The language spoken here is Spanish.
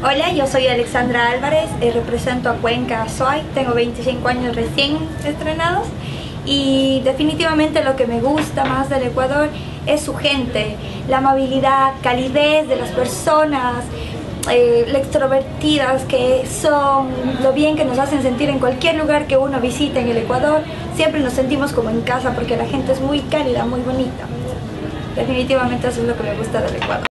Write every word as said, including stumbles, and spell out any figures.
Hola, yo soy Alexandra Álvarez, eh, represento a Cuenca Soy, tengo veinticinco años recién estrenados y definitivamente lo que me gusta más del Ecuador es su gente, la amabilidad, calidez de las personas, eh, lo extrovertidas que son, lo bien que nos hacen sentir en cualquier lugar que uno visite en el Ecuador. Siempre nos sentimos como en casa porque la gente es muy cálida, muy bonita. Definitivamente eso es lo que me gusta del Ecuador.